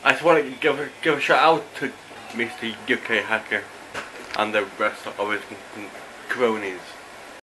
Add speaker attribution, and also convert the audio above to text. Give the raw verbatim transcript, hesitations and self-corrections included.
Speaker 1: I just want to give a, give a shout out to Mister U K Hacker and the rest of his cronies.